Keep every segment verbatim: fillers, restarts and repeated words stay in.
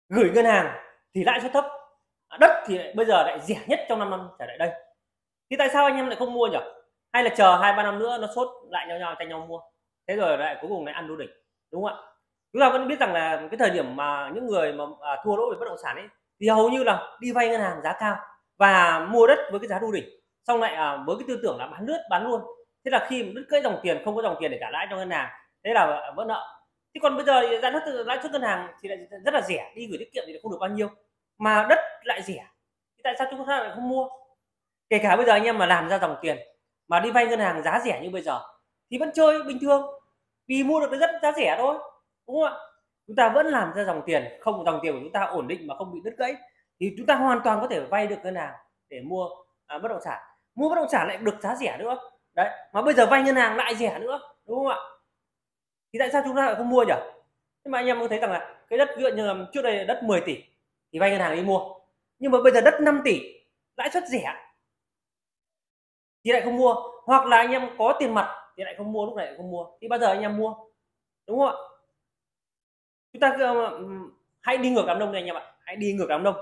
Gửi ngân hàng thì lãi suất thấp, đất thì lại bây giờ lại rẻ nhất trong năm năm trở lại đây. Thì tại sao anh em lại không mua nhỉ? Hay là chờ hai ba năm nữa nó sốt lại nhau nhau tranh nhau mua, thế rồi lại cuối cùng lại ăn đu đỉnh, đúng không ạ? Chúng ta vẫn biết rằng là cái thời điểm mà những người mà, à, thua lỗ về bất động sản ấy, thì hầu như là đi vay ngân hàng giá cao và mua đất với cái giá đu đỉnh, xong lại, à, với cái tư tưởng là bán lướt, bán luôn. Thế là khi mà đứt gãy dòng tiền, không có dòng tiền để trả lãi cho ngân hàng, thế là, à, vỡ nợ. Thế còn bây giờ thì lãi suất lãi suất ngân hàng thì lại rất là rẻ, đi gửi tiết kiệm thì lại không được bao nhiêu, mà đất lại rẻ, thì tại sao chúng ta lại không mua? Kể cả bây giờ anh em mà làm ra dòng tiền mà đi vay ngân hàng giá rẻ như bây giờ thì vẫn chơi bình thường, vì mua được cái rất giá rẻ thôi, đúng không ạ? Chúng ta vẫn làm ra dòng tiền, không dòng tiền của chúng ta ổn định mà không bị đứt gãy thì chúng ta hoàn toàn có thể vay được ngân hàng để mua, à, bất động sản. Mua bất động sản lại được giá rẻ nữa. Đấy, mà bây giờ vay ngân hàng lại rẻ nữa, đúng không ạ? Thì tại sao chúng ta lại không mua nhỉ? Nhưng mà anh em có thấy rằng là cái đất ví dụ như là trước đây là đất mười tỷ thì vay ngân hàng đi mua, nhưng mà bây giờ đất năm tỷ lãi suất rẻ thì lại không mua, hoặc là anh em có tiền mặt thì lại không mua, lúc này lại không mua, thì bao giờ anh em mua, đúng không ạ? Chúng ta, ừm, hãy đi ngược đám đông đi anh em ạ, hãy đi ngược đám đông.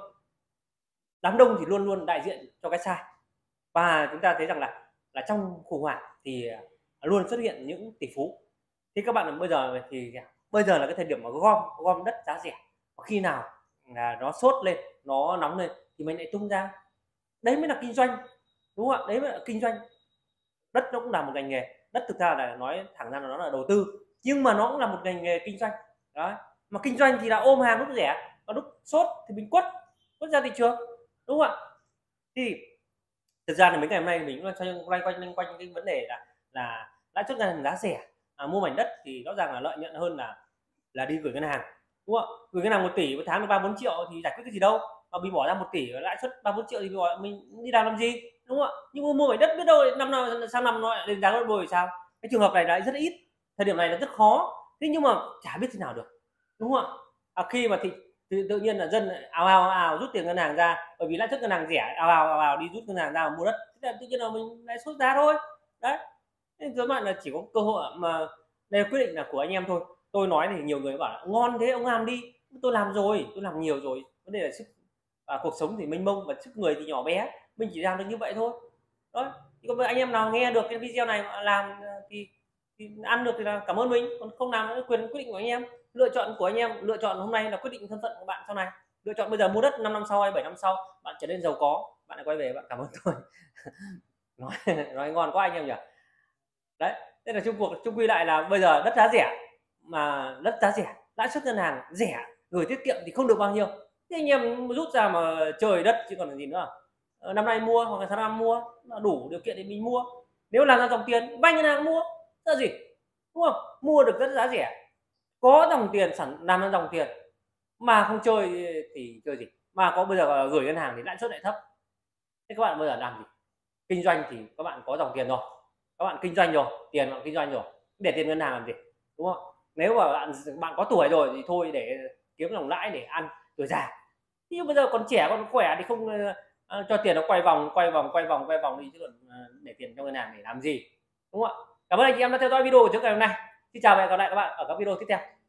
Đám đông thì luôn luôn đại diện cho cái sai, và chúng ta thấy rằng là là trong khủng hoảng thì, à, luôn xuất hiện những tỷ phú. Thế các bạn bây giờ thì bây giờ là cái thời điểm mà gom gom đất giá rẻ, và khi nào là nó sốt lên, nó nóng lên thì mình lại tung ra. Đấy mới là kinh doanh, đúng không ạ? Đấy mới là kinh doanh. Đất nó cũng là một ngành nghề, đất thực ra là nói thẳng ra là nó là đầu tư, nhưng mà nó cũng là một ngành nghề kinh doanh. Đấy, mà kinh doanh thì là ôm hàng lúc rẻ, và lúc sốt thì mình quất, quất ra thị trường, đúng không ạ? Thì thực ra là mấy ngày hôm nay mình cũng xoay loanh quanh loanh quanh cái vấn đề là là lãi suất ngân hàng giá rẻ, à, mua mảnh đất thì rõ ràng là lợi nhuận hơn là là đi gửi ngân hàng, đúng không ạ? Gửi ngân hàng một tỷ một tháng được ba bốn triệu thì giải quyết cái gì đâu, mà mình bỏ ra một tỷ lãi suất ba bốn triệu thì bỏ mình đi làm làm gì, đúng không ạ? Nhưng mà mua mảnh đất biết đâu năm nào sang năm nó lại lên giá gấp đôi thì sao? Cái trường hợp này lại rất ít, thời điểm này là rất khó, thế nhưng mà chả biết thế nào được, đúng không ạ? À, khi mà thị tự tự nhiên là dân ào ào, ào ào rút tiền ngân hàng ra, bởi vì lãi suất ngân hàng rẻ, ào ào, ào ào đi rút ngân hàng ra mà mua đất, thế là tự nhiên là mình lại sốt giá thôi. Đấy, thế tóm lại là chỉ có cơ hội mà đây là quyết định là của anh em thôi. Tôi nói thì nhiều người bảo là "Ngon thế ông làm đi." Tôi làm rồi, tôi làm nhiều rồi, vấn đề là sức à, cuộc sống thì mênh mông và sức người thì nhỏ bé, mình chỉ làm được như vậy thôi. Đó, thì còn anh em nào nghe được cái video này mà làm, ờ, thì thì ăn được thì là cảm ơn mình, còn không làm là quyền quyết định của anh em. Lựa chọn của anh em, lựa chọn hôm nay là quyết định thân phận của bạn sau này. Lựa chọn bây giờ mua đất năm năm sau hay bảy năm sau, bạn trở nên giàu có, bạn lại quay về bạn cảm ơn tôi. Nói nói ngon quá anh em nhỉ? Đấy, thế là chung cuộc chung quy lại là bây giờ đất giá rẻ, mà đất giá rẻ, lãi suất ngân hàng rẻ, gửi tiết kiệm thì không được bao nhiêu. Thế anh em rút ra mà chơi đất chứ còn là gì nữa à? Ờ, năm nay mua hoặc là tháng năm mua, là đủ điều kiện thì mình mua. Nếu làm ra dòng tiền, vay ngân hàng mua, sợ gì, đúng không? Mua được đất giá rẻ, có dòng tiền sẵn làm ra dòng tiền, mà không chơi thì chơi gì? Mà có bây giờ gửi ngân hàng thì lãi suất lại thấp. Thế các bạn bây giờ làm gì? Kinh doanh thì các bạn có dòng tiền rồi, các bạn kinh doanh rồi, tiền bạn kinh doanh rồi, để tiền ngân hàng làm gì, đúng không? Nếu mà bạn bạn có tuổi rồi thì thôi để kiếm đồng lãi để ăn tuổi già. Nhưng bây giờ còn trẻ còn khỏe thì không, ơ, cho tiền nó quay vòng, quay vòng, quay vòng, quay vòng đi chứ còn, ờ, để tiền trong ngân hàng để làm gì, đúng không ạ? Cảm ơn anh chị em đã theo dõi video của chúng ngày hôm nay. Xin chào và hẹn gặp lại các bạn ở các video tiếp theo.